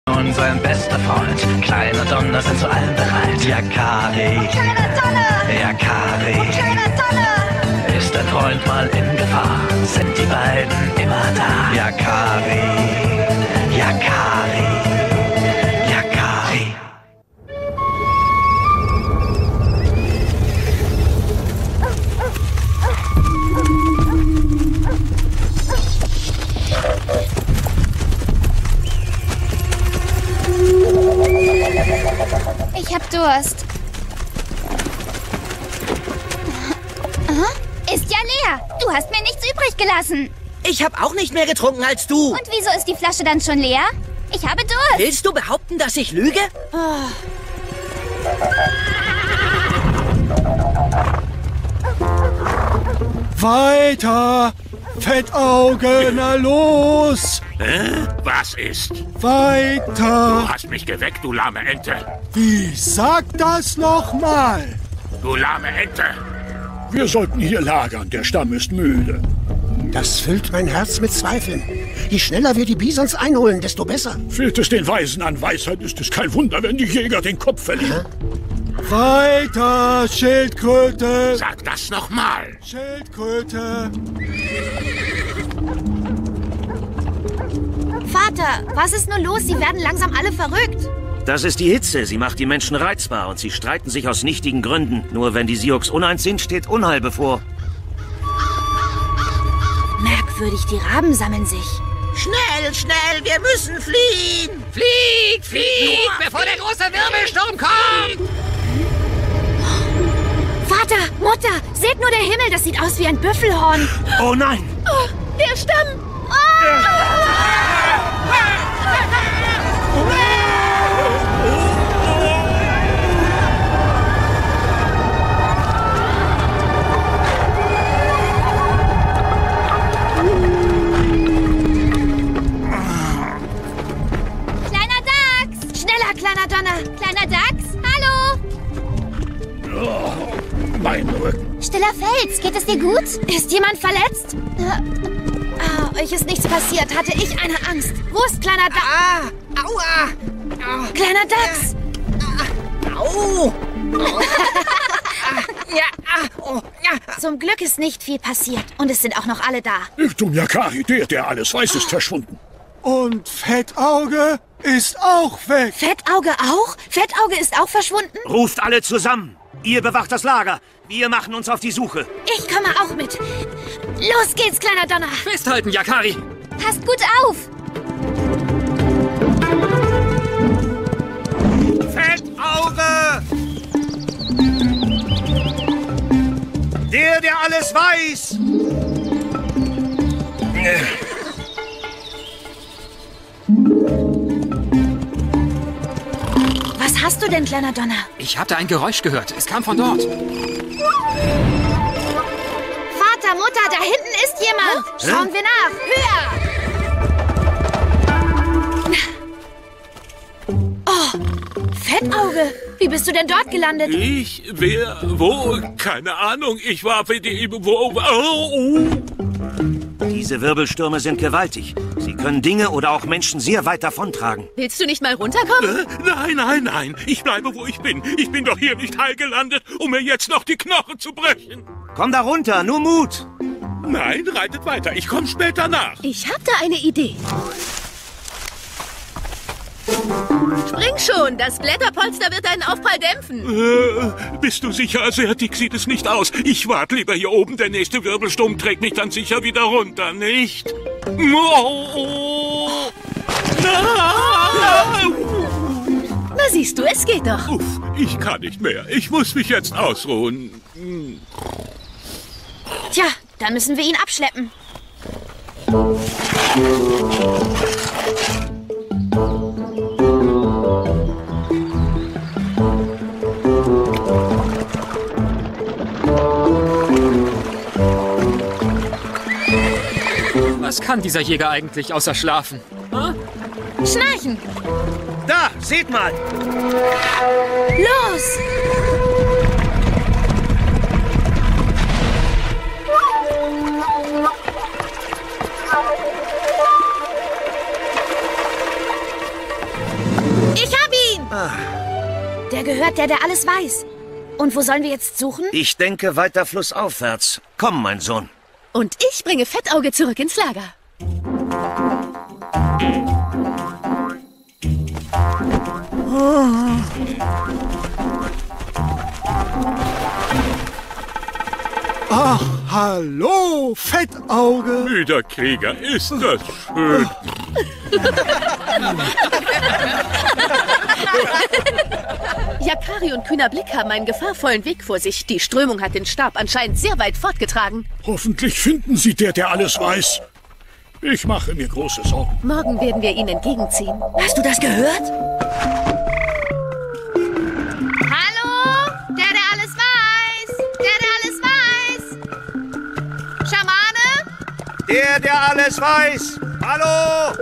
Und sein bester Freund, kleiner Donner, sind zu allem bereit. Yakari, Kleiner Donner! Yakari, Kleiner Donner! ist dein Freund mal in Gefahr, sind die beiden immer da. Yakari, Yakari, Yakari. Ich hab Durst. Ist ja leer. Du hast mir nichts übrig gelassen. Ich habe auch nicht mehr getrunken als du. Und wieso ist die Flasche dann schon leer? Ich habe Durst. Willst du behaupten, dass ich lüge? Weiter! Fettauge, na los! Was ist? Weiter! Du hast mich geweckt, du lahme Ente. Wie? Sag das nochmal! Du lahme Ente. Wir sollten hier lagern, der Stamm ist müde. Das füllt mein Herz mit Zweifeln. Je schneller wir die Bisons einholen, desto besser. Fehlt es den Weisen an Weisheit, ist es kein Wunder, wenn die Jäger den Kopf verlieren. Weiter, Schildkröte! Sag das nochmal. Schildkröte! Vater, was ist nur los? Sie werden langsam alle verrückt. Das ist die Hitze. Sie macht die Menschen reizbar und sie streiten sich aus nichtigen Gründen. Nur wenn die Sioux uneins sind, steht Unheil bevor. Merkwürdig, die Raben sammeln sich. Schnell, schnell, wir müssen fliehen. Fliegt, fliegt, bevor der große Wirbelsturm kommt! Vater, Mutter, seht nur der Himmel, das sieht aus wie ein Büffelhorn. Oh nein! Oh, der Stamm! Kleiner Dachs! Schneller, kleiner Donner! Kleiner Dachs, hallo! Mein Rücken. Stiller Fels, geht es dir gut? Ist jemand verletzt? Euch ist nichts passiert. Hatte ich eine Angst. Wo ist kleiner Dachs? Aua! Kleiner Dachs! Au! Zum Glück ist nicht viel passiert. Und es sind auch noch alle da. Irrtum Yakari, der alles weiß, ist verschwunden. Und Fettauge ist auch weg! Fettauge auch? Fettauge ist auch verschwunden? Ruft alle zusammen! Ihr bewacht das Lager. Wir machen uns auf die Suche. Ich komme auch mit. Los geht's, kleiner Donner. Festhalten, Yakari! Passt gut auf. Fettauge! Der alles weiß! Was hast du denn, kleiner Donner? Ich hatte ein Geräusch gehört. Es kam von dort. Vater, Mutter, da hinten ist jemand. Schauen wir nach. Höher! Oh, Fettauge. Wie bist du denn dort gelandet? Ich? Wer? Wo? Keine Ahnung. Ich war für die... Diese Wirbelstürme sind gewaltig. Sie können Dinge oder auch Menschen sehr weit davontragen. Willst du nicht mal runterkommen? Nein. Ich bleibe, wo ich bin. Ich bin doch hier nicht heil gelandet, um mir jetzt noch die Knochen zu brechen. Komm da runter, nur Mut! Nein, reitet weiter. Ich komme später nach. Ich hab da eine Idee. Spring schon, das Blätterpolster wird deinen Aufprall dämpfen. Bist du sicher? Sehr dick sieht es nicht aus. Ich warte lieber hier oben. Der nächste Wirbelsturm trägt mich dann sicher wieder runter, nicht? Na siehst du, es geht doch. Uff, ich kann nicht mehr. Ich muss mich jetzt ausruhen. Tja, dann müssen wir ihn abschleppen. Was kann dieser Jäger eigentlich außer schlafen? Hm? Schnarchen. Da, seht mal! Los! Ich hab ihn! Der gehört der alles weiß. Und wo sollen wir jetzt suchen? Ich denke weiter flussaufwärts. Komm, mein Sohn. Und ich bringe Fettauge zurück ins Lager. Ach, hallo, Fettauge. Müder Krieger, ist das schön. Yakari und Kühner Blick haben einen gefahrvollen Weg vor sich. Die Strömung hat den Stab anscheinend sehr weit fortgetragen. Hoffentlich finden Sie der alles weiß. Ich mache mir große Sorgen. Morgen werden wir ihn entgegenziehen. Hast du das gehört? Hallo? Der alles weiß. Der alles weiß. Schamane? Der alles weiß. Hallo!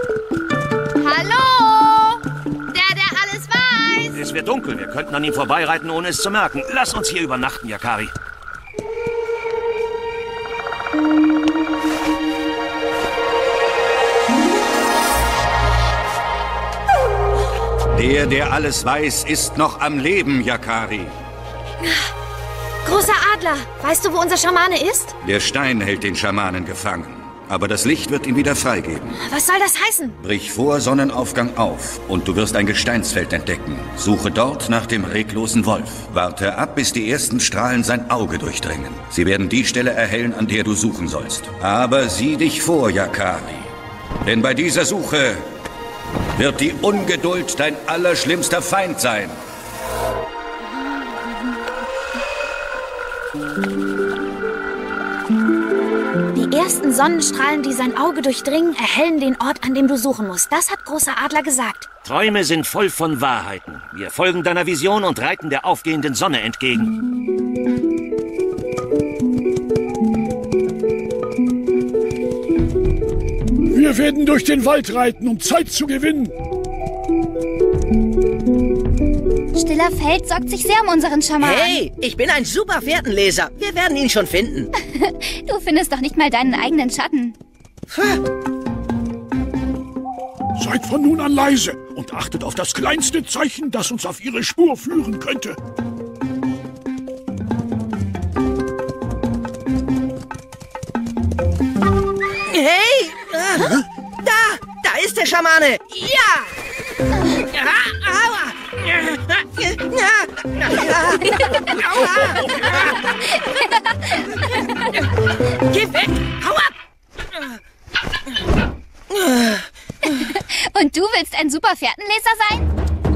Hallo? Der alles weiß. Es wird dunkel. Wir könnten an ihm vorbeireiten, ohne es zu merken. Lass uns hier übernachten, Yakari. Der alles weiß, ist noch am Leben, Yakari. Großer Adler, weißt du, wo unser Schamane ist? Der Stein hält den Schamanen gefangen. Aber das Licht wird ihn wieder freigeben. Was soll das heißen? Brich vor Sonnenaufgang auf und du wirst ein Gesteinsfeld entdecken. Suche dort nach dem reglosen Wolf. Warte ab, bis die ersten Strahlen sein Auge durchdringen. Sie werden die Stelle erhellen, an der du suchen sollst. Aber sieh dich vor, Yakari. Denn bei dieser Suche wird die Ungeduld dein allerschlimmster Feind sein. Die ersten Sonnenstrahlen, die sein Auge durchdringen, erhellen den Ort, an dem du suchen musst. Das hat großer Adler gesagt. Träume sind voll von Wahrheiten. Wir folgen deiner Vision und reiten der aufgehenden Sonne entgegen. Wir werden durch den Wald reiten, um Zeit zu gewinnen. Stiller Feld sorgt sich sehr um unseren Schamanen. Hey, ich bin ein super Fährtenleser. Wir werden ihn schon finden. Du findest doch nicht mal deinen eigenen Schatten. Seid von nun an leise und achtet auf das kleinste Zeichen, das uns auf ihre Spur führen könnte. Hey! Da ist der Schamane! Ja! Aua! Geh weg! Hau ab! Und du willst ein super Fährtenleser sein?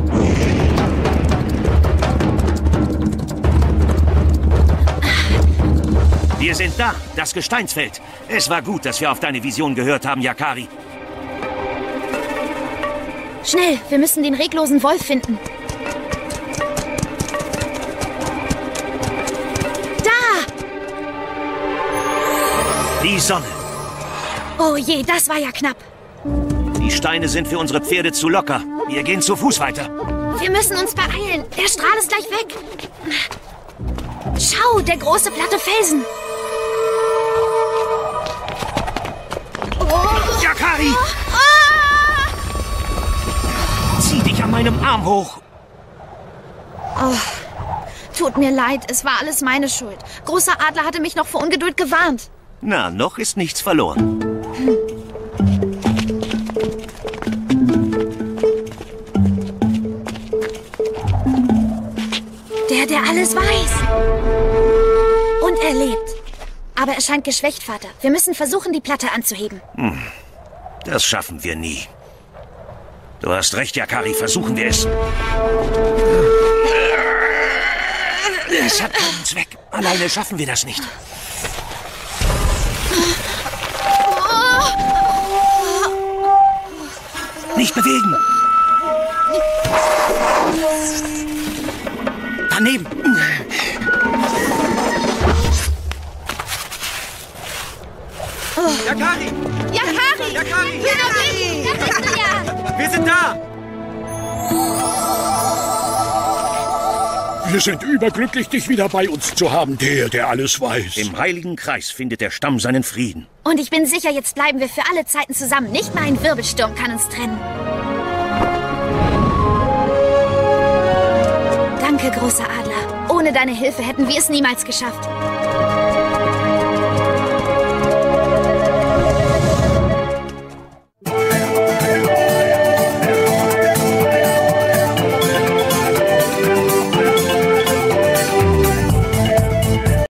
Wir sind da, das Gesteinsfeld. Es war gut, dass wir auf deine Vision gehört haben, Yakari. Schnell, wir müssen den reglosen Wolf finden. Da! Die Sonne. Oh je, das war ja knapp. Die Steine sind für unsere Pferde zu locker. Wir gehen zu Fuß weiter. Wir müssen uns beeilen. Der Strahl ist gleich weg. Schau, der große platte Felsen. Oh. Yakari! Zieh dich an meinem Arm hoch. Oh, tut mir leid, es war alles meine Schuld. Großer Adler hatte mich noch vor Ungeduld gewarnt. Na, noch ist nichts verloren. Der alles weiß. Und er lebt. Aber er scheint geschwächt, Vater. Wir müssen versuchen, die Platte anzuheben. Das schaffen wir nie. Du hast recht, Yakari. Versuchen wir es. Es hat keinen Zweck. Alleine schaffen wir das nicht. Nicht bewegen. Daneben. Yakari! Yakari! Yakari! Da bist du ja! Wir sind da! Wir sind überglücklich, dich wieder bei uns zu haben, der alles weiß. Im Heiligen Kreis findet der Stamm seinen Frieden. Und ich bin sicher, jetzt bleiben wir für alle Zeiten zusammen. Nicht mal ein Wirbelsturm kann uns trennen. Danke, großer Adler. Ohne deine Hilfe hätten wir es niemals geschafft.